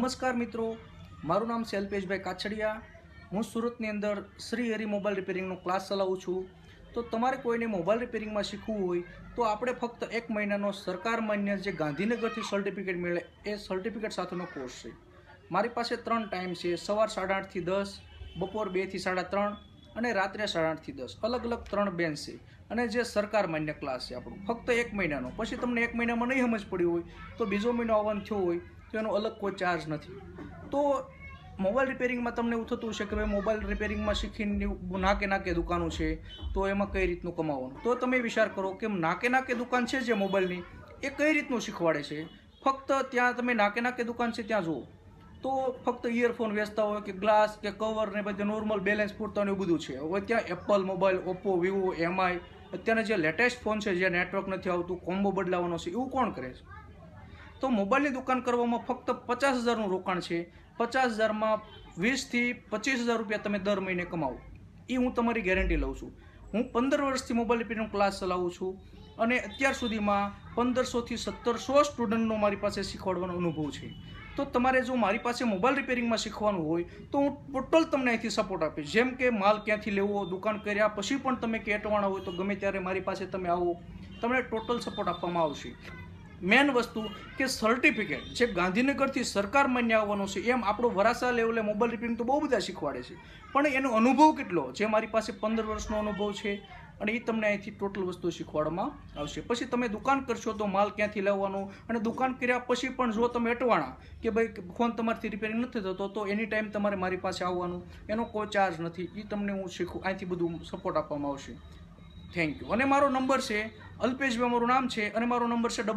નમસ્કાર મિત્રો, મારું નામ છે અલ્પેશભાઈ કાછડિયા। હું સુરતની અંદર શ્રી હરિ મોબાઈલ રિપેરિંગનો ક્લાસ ચલાવું છું। તો તમારે કોઈને મોબાઈલ રિપેરિંગમાં શીખવું હોય તો આપણે ફક્ત 1 મહિનાનો સરકાર માન્ય જે ગાંધીનગરથી સર્ટિફિકેટ મળે એ સર્ટિફિકેટ સાથેનો કોર્સ છે। મારી પાસે 3 ટાઈમ છે, સવાર 8:30 થી 10, બપોર 2 થી 3:30 અને રાત્રે 8:30 થી 10, અલગ અલગ 3 બેન્ચ છે। અને જે સરકાર માન્ય ક્લાસ છે આપણો ફક્ત 1 મહિનાનો। પછી તમને 1 મહિનામાં નહીં સમજ પડી હોય તો બીજો મહિનો આવવાનો થયો હોય તો એનો અલગ કોઈ ચાર્જ નથી। તો મોબાઈલ રિપેરિંગમાં તમને એવું થતું હશે કે ભાઈ મોબાઈલ રિપેરિંગમાં શીખીને નાકે દુકાનો છે તો એમાં કઈ રીતનું કમાવાનું, તો તમે વિચાર કરો કે નાકે દુકાન છે જે મોબાઈલની એ કઈ રીતનું શીખવાડે છે। ફક્ત ત્યાં તમે નાકે દુકાન છે ત્યાં જુઓ તો ફક્ત ઇયરફોન વેચતા હોય કે ગ્લાસ કે કવર ને બધું નોર્મલ બેલેન્સ પૂરતા ને એવું બધું છે। હવે ત્યાં Apple mobile, Oppo, Vivo, MI, અત્યારના જે લેટેસ્ટ ફોન છે જે નેટવર્ક નથી આવતું, કોમ્બો બદલાવાનો છે, એવું કોણ કરે છે? તો મોબાઈલની દુકાન કરવામાં ફક્ત 50,000નું રોકાણ છે। 50,000માં 20 થી 25,000 રૂપિયા તમે દર મહિને કમાવો, એ હું તમારી ગેરંટી લઉં છું। હું 15 વર્ષથી મોબાઈલ રિપેરિંગનો ક્લાસ ચલાવું છું અને અત્યાર સુધીમાં 1500 થી 1700 સ્ટુડન્ટનો મારી પાસે શીખવાડવાનો અનુભવ છે। તો તમારે જો મારી પાસે મોબાઈલ રિપેરિંગમાં શીખવાનું હોય તો હું ટોટલ તમને અહીંથી સપોર્ટ આપીશ। જેમ કે માલ ક્યાંથી લેવો, દુકાન કર્યા પછી પણ તમે કેટવાના હોય તો ગમે ત્યારે મારી પાસે તમે આવો, તમને ટોટલ સપોર્ટ આપવામાં આવશે। મેન વસ્તુ કે સર્ટિફિકેટ જે ગાંધીનગરથી સરકાર માન્ય આવવાનો છે, એમ આપણો વરાસા લેવલે મોબાઈલ રિપેરિંગ તો બહુ બધા શીખવાડે છે, પણ એનો અનુભવ કેટલો, જે મારી પાસે 15 વર્ષનો અનુભવ છે અને એ તમને અહીંથી ટોટલ વસ્તુ શીખવાડવામાં આવશે। પછી તમે દુકાન કરશો તો માલ ક્યાંથી લાવવાનો, અને દુકાન કર્યા પછી પણ જો તમે અટવાણા કે ભાઈ ફોન તમારાથી રિપેરિંગ નથી થતો તો એની ટાઈમ તમારે મારી પાસે આવવાનું, એનો કોઈ ચાર્જ નથી, એ તમને હું શીખું, અહીંથી બધું સપોર્ટ આપવામાં આવશે। Thank you. અને મારો નંબર છે અલ્પેશભાઈ, મારું નામ છે, અને મારો નંબર છે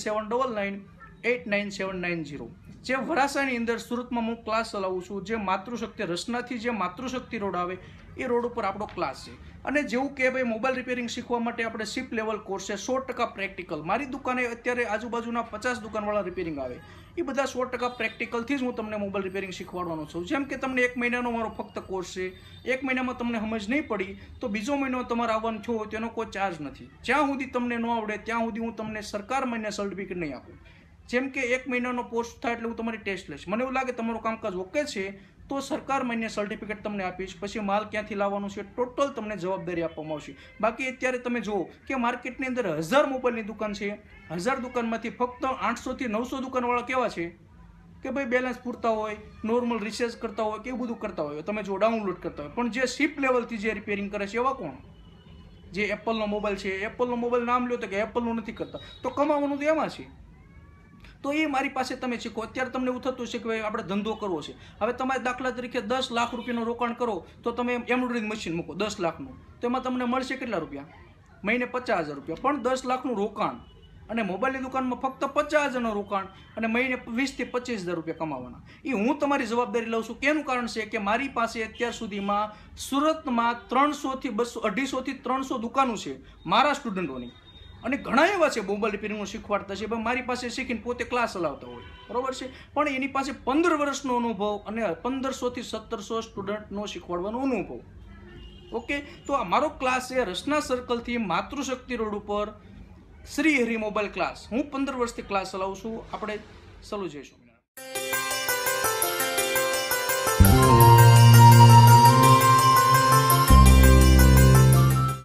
9979989790। જે વરાસાની અંદર સુરતમાં હું ક્લાસ ચલાવું છું, જે માતૃશક્તિ રસનાથી જે માતૃશક્તિ રોડ આવે એ રોડ ઉપર આપણો ક્લાસ છે। અને જેવું કે ભાઈ મોબાઈલ રિપેરિંગ શીખવા માટે આપણે શિપ લેવલ કોર્સ છે, 100% પ્રેક્ટિકલ। મારી દુકાને અત્યારે આજુબાજુના 50 દુકાનવાળા રિપેરિંગ આવે, એ બધા 100% પ્રેક્ટિકલથી જ હું તમને મોબાઈલ રિપેરિંગ શીખવાડવાનો છું। જેમ કે તમને 1 મહિનાનો મારો ફક્ત કોર્સ છે, 1 મહિનામાં તમને સમજ નહીં પડી તો બીજો મહિનો તમારે આવવાનો થયો હોય તો એનો કોઈ ચાર્જ નથી। જ્યાં સુધી તમને ન આવડે ત્યાં સુધી હું તમને સરકાર માન્ય સર્ટિફિકેટ નહીં આપું। જેમ કે 1 મહિનાનો કોર્સ થાય એટલે હું તમારી ટેસ્ટ લઈશ, મને એવું લાગે તમારું કામકાજ ઓકે છે તો સરકાર માન્ય સર્ટિફિકેટ તમને આપીશ। પછી માલ ક્યાંથી લાવવાનું છે ટોટલ તમને જવાબદારી આપવામાં આવશે। બાકી અત્યારે તમે જુઓ કે માર્કેટની અંદર 1000 મોબાઈલની દુકાન છે, 1000 દુકાનમાંથી ફક્ત 800 થી 900 દુકાનવાળા કેવા છે કે ભાઈ બેલેન્સ પૂરતા હોય, નોર્મલ રિસર્ચ કરતા હોય કે એવું બધું કરતા હોય, તમે જો ડાઉનલોડ કરતા હોય, પણ જે શિપ લેવલથી જે રિપેરિંગ કરે છે એવા કોણ? જે એપલનો મોબાઈલ છે, એપલનો મોબાઈલ નામ લ્યો તો કે એપલનું નથી કરતા, તો કમાવાનું તો એમાં છે। તો એ મારી પાસે તમે શીખો। અત્યારે તમને એવું થતું છે કે ભાઈ આપણે ધંધો કરવો છે, હવે તમારે દાખલા તરીકે 10 લાખ રૂપિયાનું રોકાણ કરો તો તમે એમ્બ્રોઇડરી મશીન મૂકો 10 લાખનું, તો એમાં તમને મળશે કેટલા રૂપિયા? મહિને 50,000 રૂપિયા। પણ 10 લાખનું રોકાણ અને મોબાઈલની દુકાનમાં ફક્ત 50,000નું રોકાણ અને મહિને 20 થી 25,000 રૂપિયા કમાવાના, એ હું તમારી જવાબદારી લઉં છું। કેનું કારણ છે કે મારી પાસે અત્યાર સુધીમાં સુરતમાં 300 થી 200, 250 થી 300 દુકાનો છે મારા સ્ટુડન્ટોની, અને ઘણા એવા છે મોબાઈલ રિપેરિંગનું શીખવાડતા છે, મારી પાસે શીખીને પોતે ક્લાસ ચલાવતા હોય, બરોબર છે, પણ એની પાસે 15 વર્ષનો અનુભવ અને 1500 થી 1700 સ્ટુડન્ટનો શીખવાડવાનો અનુભવ। ઓકે, તો આ મારો ક્લાસ છે રસના સર્કલથી માતૃશક્તિ રોડ ઉપર શ્રી હરિ મોબાઈલ ક્લાસ। હું 15 વર્ષથી ક્લાસ ચલાવું છું, આપણે ચાલુ જઈશું।